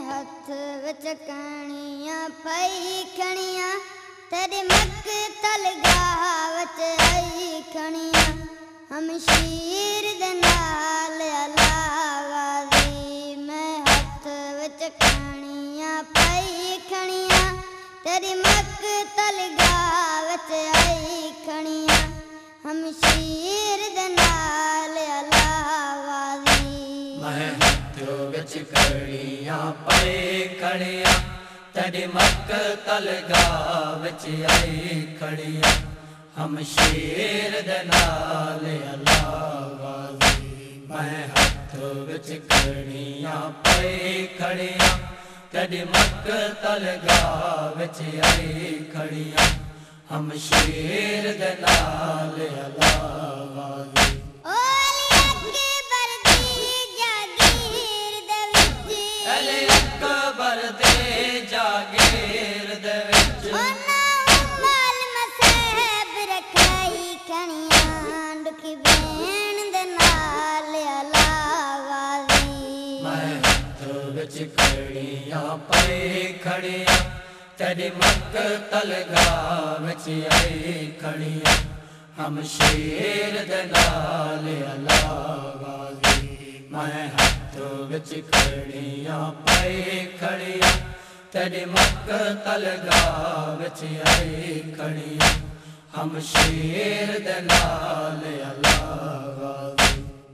हथ विच कणियां पई खणियां तेरे मक़तल गाह विच आई खणियां हम शीर दे नाल अला गाज़ी मैं हथ विच कणियां पई खणियां तेरे मक़तल गाह विच आई खणियां हम शीर दे नाल अला गाज़ी मैं हथ विच कणियां पई खणियां तेरे मक़तल गाह विच आई खणियां हम शेर दे नाल अला गाज़ी मैं हथ विच कणियां पई खणियां तेरे मक़तल गाह विच आई खणियां हम शेर दे नाल अला गाज़ी कणियां पई खणियां तेरे मक़तल गाह विच आई खणियां हम शेर दे नाल अला गाज़ी मैं हथ विच कणियां पई खणियां तेरे मक़तल गाह विच आई खणियां हम शेर दे नाल अला गाज़ी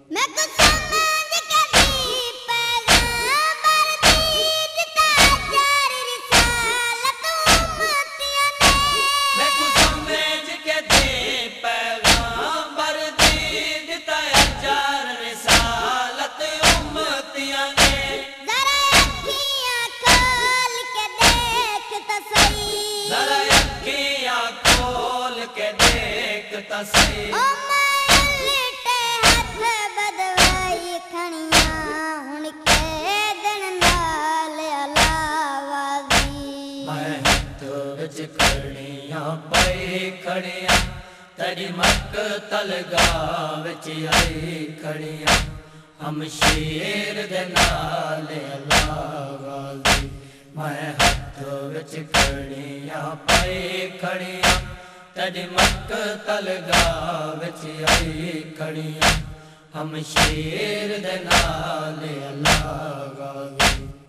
कणियां पई खणियां तेरे मक़तल गाह विच आई खणियां हम शेर दे नाल अला गाज़ी मैं हथ विच कणियां पई खणियां तेरे मक़तल गाह विच आई खणियां हम शेर दे नाल अला गाज़ी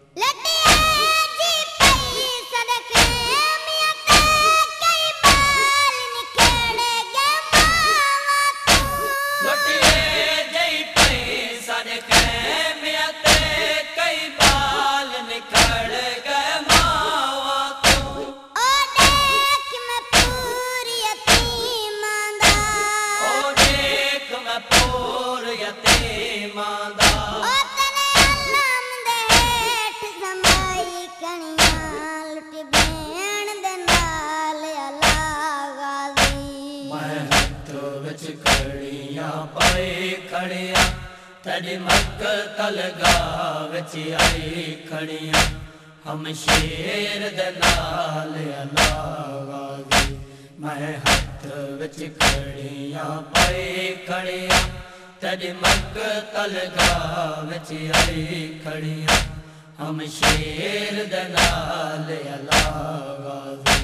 कणियां पई खणियां तेरे मक़तल गाह विच आई खणियां हम शेर दे नाल अला गाज़ी मैं हथ विच कणियां पई खणियां तेरे मक़तल गाह विच आई खणियां हम शेर दे नाल अला गाज़ी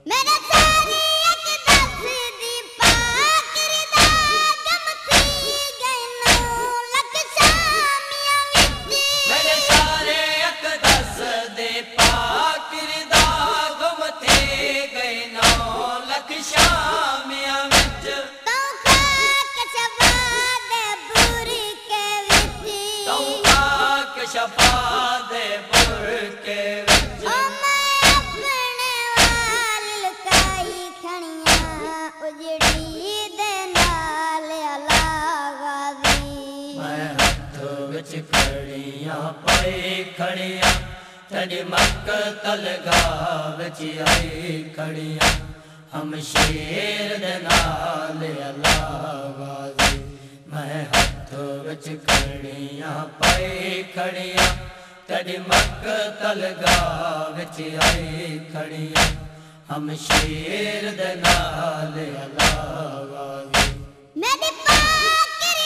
कणियां पई खणियां तेरे मक़तल गाह विच आई खणियां हम शेर दे नाल अला गाज़ी मैं हथ विच कणियां पई खणियां तेरे मक़तल गाह विच आई खणियां हम शेर दे नाल अला गाज़ी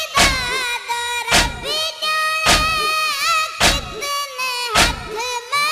मेरे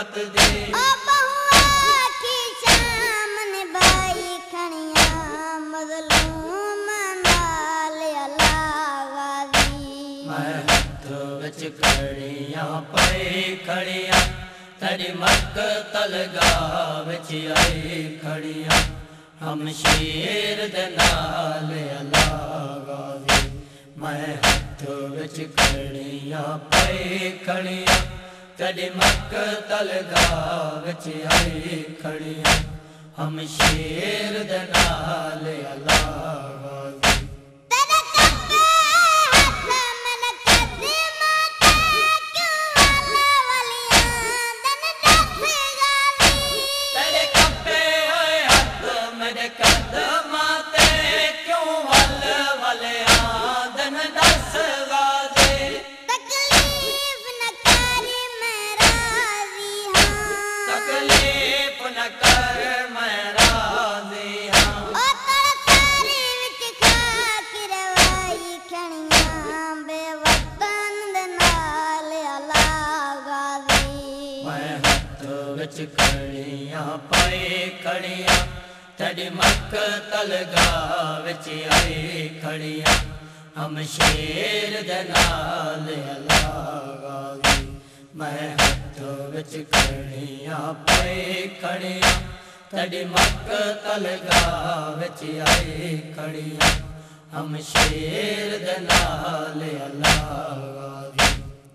मत दे ओ बहुआ की शाम निभाई खड़ियां मज़लूम नाल अल्लाह गाज़ी मैं हथ विच खड़ियां पाए खड़ियां तेरी मक़तल गाह विच आई खड़ियां हम शेर दे नाल अल्लाह गाज़ी मैं हथ विच खड़ियां पाए खड़ियां तेरी मक़तल गाह विच आई खड़ियां हम शेर दे नाल अल्लाह गाज़ी तेरे कब्बे हाथ मन कदमा ते क्यों वाला वलियां दन दस गाज़ी तेरे कब्बे होए हथ मेरे कदमां ते क्यों वल वले आदन दस गाज़ी तकलीफ न कर मैं राज़ी हां तकलीफ न कर मैं राज़ी हां ओ तरसारी विच खाक रवाई खड़ियां बेवतन दे नाल अल्लाह गाज़ी मैं हथ विच खड़ियां पाए खड़ियां तेरी मक़तल गाह विच आई खड़ियां हम शेर दे नाल अल्लाह गाज़ी मैं हथ विच खड़ियां पाए खड़ियां तेरी मक़तल गाह विच आई खड़ियां हम शेर दे नाल अल्लाह गाज़ी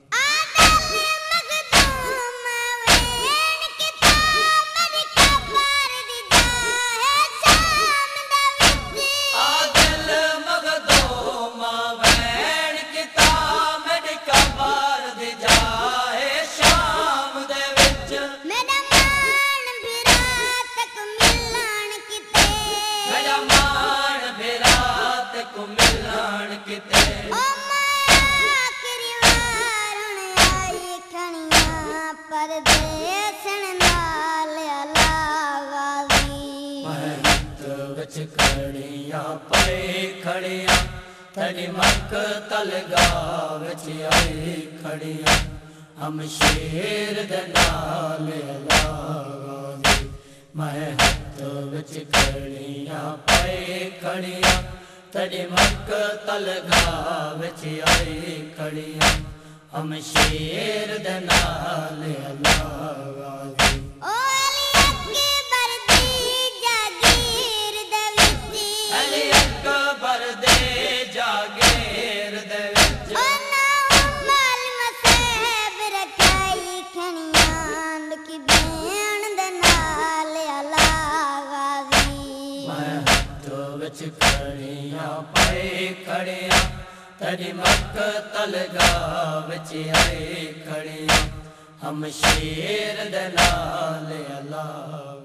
आदल मखदूम वैन किताब मेरी कबर दी जाहे शाम दे विच मेरा मान भिरा तक मिलन किते मेरा मान बिरात को मिलन किते ओ आखिरी वार हुण आई खड़ियां परदेसन नाल अल्लाह गाज़ी मैं हथ विच खड़ियां पाए खड़ियां तेरी मक़तल गाह विच आई खड़ियां हम शेर दे नाल अल्लाह गाज़ी मैं हथ विच खड़ियां पाए खड़ियां तेरी मक़तल गाह विच आई खड़ियां हम शेर दे नाल अल्लाह गाज़ी ओ अली अकबर दी जागीर दे विच अली अकबर दे जागीर दे विच ओ नाल मसहब रखाई खड़ियां लुकी बैण दे नाल अल्लाह गाज़ी मैं हथ विच खड़ियां पाए खड़ियां तेरी मक़तल गाह विच आई खड़ियां हम शेर दे नाल अल्लाह